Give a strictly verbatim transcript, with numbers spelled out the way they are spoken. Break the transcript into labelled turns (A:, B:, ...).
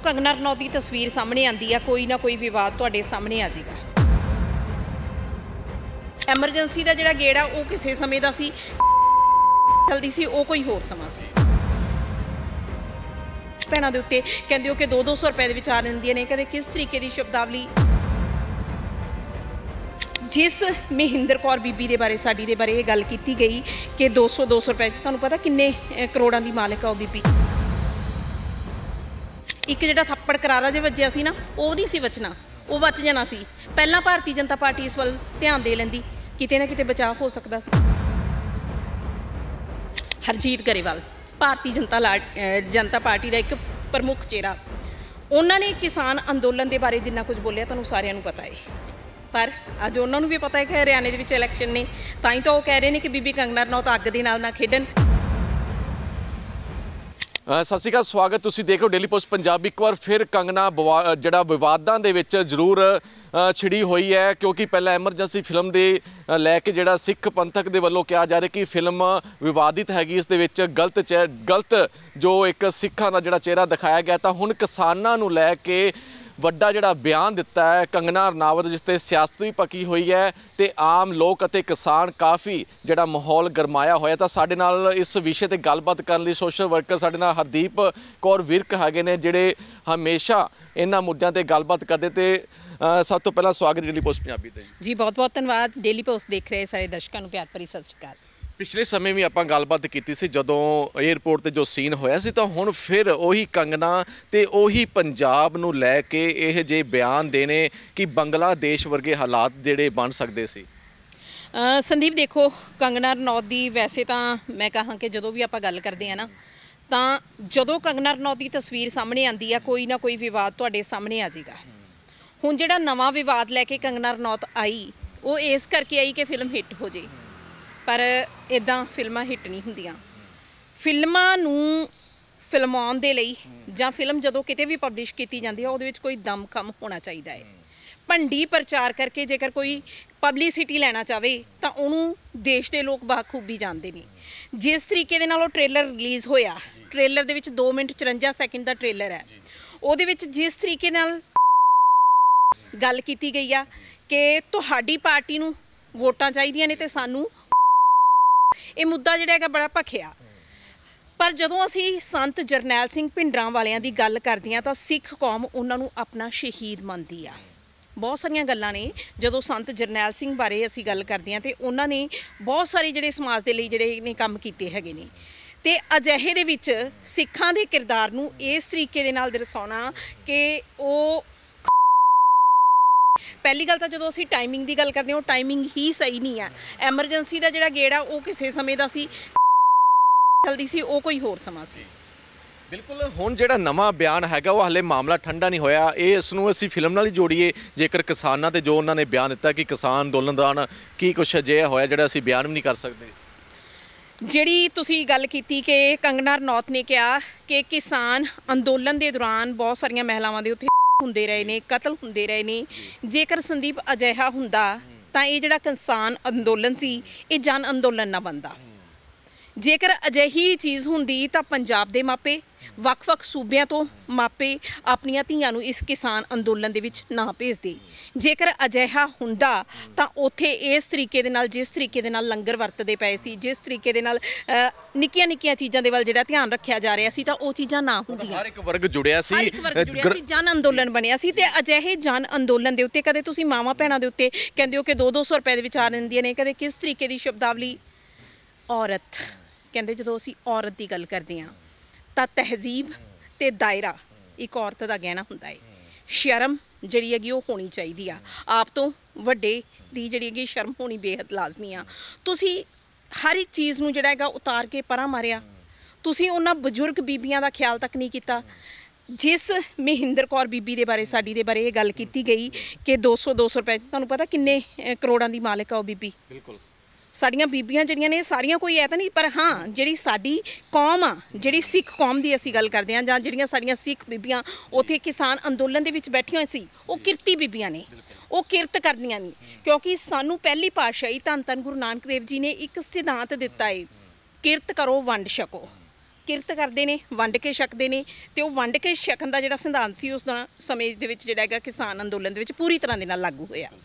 A: कंगना रनौत की तस्वीर सामने आती है कोई ना कोई विवाद तुहाडे सामने आ जाएगा। एमरजेंसी का जिहड़ा गेड़ आ वो किसी समय का सी, चलती सी वो कोई होर समा सी। भैणां दे उत्ते कहंदे हो कि दो दो सौ रुपए दे विचार दिंदियां ने, कदे किस तरीके की शब्दावली। जिस महेंद्र कौर बीबी के बारे साडी दे बारे गल की गई कि दो सौ दो सौ रुपए, तुहानूं पता किन्ने करोड़ां दी मालिक आ बीबी। एक जिहड़ा थप्पड़ करारा जे वज्जिया सी ना, वो नहीं सी बचना, वो बच जाना सी। पहला भारतीय जनता पार्टी इस वल ध्यान दे लैंदी, किते ना किते बचाव हो सकता सी। हरजीत गरेवाल भारतीय जनता ला जनता पार्टी का एक प्रमुख चेहरा, उन्होंने किसान अंदोलन के बारे जिन्ना कुछ बोलिया तुहानूं सारिआं नूं पता है, पर अज उन्होंने भी पता है कि हरियाणे के इलैक्शन ने, ताई तो वो कह रहे हैं कि बीबी कंगना रनौत अग दे नाल ना खेडन।
B: सत श्री अकाल, स्वागत तुसीं देख रहे हो डेली पोस्ट पंजाब। एक बार फिर कंगना जिहड़ा विवादां दे विच जरूर छिड़ी हुई है, क्योंकि पहला एमरजेंसी फिल्म दे लैके जिहड़ा सिख पंथक दे वल्लों कहा जा रहा है कि फिल्म विवादित हैगी, इस दे विच गलत चेह गलत जो एक सिखां दा जिहड़ा चेहरा दिखाया गया। तां हुण किसानां नूं लैके ਵੱਡਾ ਜਿਹੜਾ ਬਿਆਨ ਦਿੱਤਾ ਹੈ कंगना रनावत, जिस ते सियासत भी पकी हुई है तो आम लोग ਅਤੇ किसान काफ़ी ਜਿਹੜਾ माहौल गरमाया होया। तो साडे नाल इस विषय ते गलबात करन लई सोशल वर्कर साडे नाल हरदीप कौर विरक हैगे ने, ਜਿਹੜੇ हमेशा इन्हां मुद्दों ते गलबात करदे। ते सब तो पहला स्वागत डेली पोस्ट पंजाबी ते
A: जी, बहुत बहुत धन्यवाद। डेली पोस्ट देख रहे सारे दर्शकों को प्यार भरी सत श्री अकाल।
B: पिछले समय भी आपां गलबात कीती सी जदों एयरपोर्ट ते जो सीन होया सी, तो हुण फिर उही कंगना ते उही पंजाब नूं लैके इह जे बयान देने कि बंगलादेश वर्गे हालात जिहड़े बन सकदे सी।
A: संदीप देखो, कंगना रनौत दी वैसे तो मैं कहां कि जदों भी आपां गल करदे हां ना, तां जदों कंगना रनौत की तस्वीर सामने आती है कोई ना कोई विवाद तुहाडे सामने आ जाएगा। हुण जिहड़ा नवां विवाद लैके कंगना रनौत आई, वो इस करके आई कि फिल्म हिट हो जाए, पर इदां फिल्मां हिट नहीं हुंदियां। फिल्मां नूं फिल्माउण दे लई जां फिल्म जदों किते भी पबलिश कीती जांदी है, उहदे विच कोई दमखम होना चाहिदा है। भंडी प्रचार करके जेकर कोई पबलिसिटी लैना चाहे तो उन्होंने देश के लोग बाखूबी जानते हैं। जिस तरीके दे नाल वो ट्रेलर रिलीज़ होया, ट्रेलर दे विच दो मिनट चुरंजा सैकेंड का ट्रेलर है, उहदे विच जिस तरीके नाल गल कीती गई आ कि तुहाडी पार्टी नूं वोटां चाहीदियां ने ते सानूं, ये मुद्दा जिहड़ा है बड़ा भखिया। पर जदों असी संत जरनैल सिंह भिंडरां वालियां दी गल करदे हां तां सिख कौम उन्हां नूं अपना शहीद मनदी आ। बहुत सारिया गल्लां ने, जदों संत जरनैल सिंह बारे असी गल करदे हां ते उन्होंने बहुत सारे जिहड़े समाज दे लई जिहड़े ने काम कीते हैगे ने, ते अजिहे दे विच सिखां दे किरदार नूं इस तरीके दे नाल दर्शाउणा कि वो, पहली गल तो जो असी टाइमिंग की गल करते हैं, टाइमिंग ही सही नहीं है। एमरजेंसी का जिहड़ा गेड़ आ वो किसी समय का सी, चलती सी वो कोई होर समा सी।
B: बिल्कुल, हुण जिहड़ा नवां बयान हैगा वो हले मामला ठंडा नहीं होया। ये इसनूं असी फिल्म नाल ही जोड़ीए, जेकर किसानां ते जो उन्होंने बयान दिता कि किसान अंदोलन दौरान की कुछ अजिहा होया जिहड़ा असी बयान भी नहीं कर सकते।
A: जिहड़ी तुसीं गल कीती कि कंगना रनौत ने कहा कि किसान अंदोलन के दौरान बहुत सारिया महिलावां दे उत्थे ਹੁੰਦੇ ਰਹੇ ਨੇ, कतल ਹੁੰਦੇ ਰਹੇ ਨੇ। जेकर संदीप अजिहा ਹੁੰਦਾ ਤਾਂ ਇਹ ਜਿਹੜਾ किसान अंदोलन ਸੀ ਇਹ जन अंदोलन ना बनता। जेकर अजिही चीज़ ਹੁੰਦੀ ਤਾਂ पंजाब ਦੇ मापे ਵੱਖ-ਵੱਖ सूबिਆਂ ਤੋਂ मापे ਆਪਣੀਆਂ ਧੀਆਂ ਨੂੰ ਇਸ किसान अंदोलन ਦੇ ਵਿੱਚ ਨਾ ਭੇਜਦੇ। जेकर अजिहा ਹੁੰਦਾ ਤਾਂ ਉੱਥੇ ਇਸ ਤਰੀਕੇ ਦੇ ਨਾਲ, जिस तरीके ਦੇ ਨਾਲ ਲੰਗਰ ਵਰਤਦੇ ਪਏ ਸੀ, जिस तरीके ਦੇ ਨਾਲ ਨਿੱਕੀਆਂ ਨਿੱਕੀਆਂ ਚੀਜ਼ਾਂ ਦੇ ਵੱਲ ਜਿਹੜਾ ਧਿਆਨ ਰੱਖਿਆ ਜਾ ਰਿਹਾ ਸੀ, ਤਾਂ ਉਹ ਚੀਜ਼ਾਂ ਨਾ ਹੁੰਦੀਆਂ।
B: ਹਰ ਇੱਕ ਵਰਗ ਜੁੜਿਆ ਸੀ,
A: ਹਰ ਇੱਕ ਵਰਗ ਜੁੜਿਆ ਸੀ, ਜਨ ਅੰਦੋਲਨ ਬਣਿਆ ਸੀ। ਤੇ ਅਜਿਹੇ ਜਨ ਅੰਦੋਲਨ ਦੇ ਉੱਤੇ ਕਦੇ ਤੁਸੀਂ ਮਾਵਾਂ ਭੈਣਾਂ ਦੇ ਉੱਤੇ ਕਹਿੰਦੇ ਹੋ ਕਿ ਦੋ ਦੋ ਸੌ ਰੁਪਏ ਦੇ ਵਿਚਾਰ ਦਿੰਦੀਆਂ ਨੇ, ਕਦੇ ਕਿਸ ਤਰੀਕੇ ਦੀ ਸ਼ਬਦਾਵਲੀ। ਔਰਤ ਕਹਿੰਦੇ ਜਦੋਂ ਅਸੀਂ ਔਰਤ ਦੀ ਗੱਲ ਕਰਦੇ ਹਾਂ ਤਾਂ ਤਹਿਜ਼ੀਬ ਤੇ ਦਾਇਰਾ ਇੱਕ ਔਰਤ ਦਾ ਗਹਿਣਾ ਹੁੰਦਾ ਹੈ। ਸ਼ਰਮ ਜਿਹੜੀ ਹੈਗੀ ਉਹ ਹੋਣੀ ਚਾਹੀਦੀ ਆ, ਆਪ ਤੋਂ ਵੱਡੇ ਦੀ ਜਿਹੜੀ ਹੈਗੀ ਸ਼ਰਮ ਹੋਣੀ ਬੇਹੱਦ ਲਾਜ਼ਮੀ ਆ। ਤੁਸੀਂ ਹਰ ਇੱਕ ਚੀਜ਼ ਨੂੰ ਜਿਹੜਾ ਹੈਗਾ ਉਤਾਰ ਕੇ ਪਰਾਂ ਮਾਰਿਆ, ਤੁਸੀਂ ਉਹਨਾਂ ਬਜ਼ੁਰਗ ਬੀਬੀਆਂ ਦਾ ਖਿਆਲ ਤੱਕ ਨਹੀਂ ਕੀਤਾ। ਜਿਸ ਮਹਿੰਦਰ ਕੌਰ ਬੀਬੀ ਦੇ ਬਾਰੇ ਸਾਡੀ ਦੇ ਬਾਰੇ ਇਹ ਗੱਲ ਕੀਤੀ ਗਈ ਕਿ ਦੋ ਸੌ ਦੋ ਸੌ ਰੁਪਏ, ਤੁਹਾਨੂੰ ਪਤਾ ਕਿੰਨੇ ਕਰੋੜਾਂ ਦੀ ਮਾਲਕ ਆ ਉਹ ਬੀਬੀ। ਬਿਲਕੁਲ, ਸਾਡੀਆਂ ਬੀਬੀਆਂ ਜਿਹੜੀਆਂ ਨੇ ਸਾਰੀਆਂ ਕੋਈ ਐ ਤਾਂ ਨਹੀਂ, ਪਰ ਹਾਂ ਜਿਹੜੀ ਸਾਡੀ ਕੌਮ ਆ, ਜਿਹੜੀ ਸਿੱਖ ਕੌਮ ਦੀ ਅਸੀਂ ਗੱਲ ਕਰਦੇ ਹਾਂ, ਜਾਂ ਜਿਹੜੀਆਂ ਸਾਡੀਆਂ ਸਿੱਖ ਬੀਬੀਆਂ ਉੱਥੇ ਕਿਸਾਨ ਅੰਦੋਲਨ ਦੇ ਵਿੱਚ ਬੈਠੀਆਂ ਸੀ, ਉਹ ਕਿਰਤੀ ਬੀਬੀਆਂ ਨੇ, ਉਹ ਕਿਰਤ ਕਰਨੀਆਂ ਨੇ। ਕਿਉਂਕਿ ਸਾਨੂੰ ਪਹਿਲੀ ਪਾਤਸ਼ਾਹੀ ਧੰਨ ਧੰਨ ਗੁਰੂ ਨਾਨਕ ਦੇਵ ਜੀ ਨੇ ਇੱਕ ਸਿਧਾਂਤ ਦਿੱਤਾ ਹੈ, ਕਿਰਤ ਕਰੋ ਵੰਡ ਛਕੋ। ਕਿਰਤ ਕਰਦੇ ਨੇ, ਵੰਡ ਕੇ ਛਕਦੇ ਨੇ ਤੇ ਉਹ ਵੰਡ ਕੇ ਛਕਣ ਦਾ ਜਿਹੜਾ ਸਿਧਾਂਤ ਸੀ ਉਸ ਦਾ ਸਮੇਂ ਦੇ ਵਿੱਚ ਜਿਹੜਾ ਹੈਗਾ ਕਿਸਾਨ ਅੰਦੋਲਨ ਦੇ ਵਿੱਚ ਪੂਰੀ ਤਰ੍ਹਾਂ ਦੇ ਨਾਲ ਲਾਗੂ ਹੋਇਆ।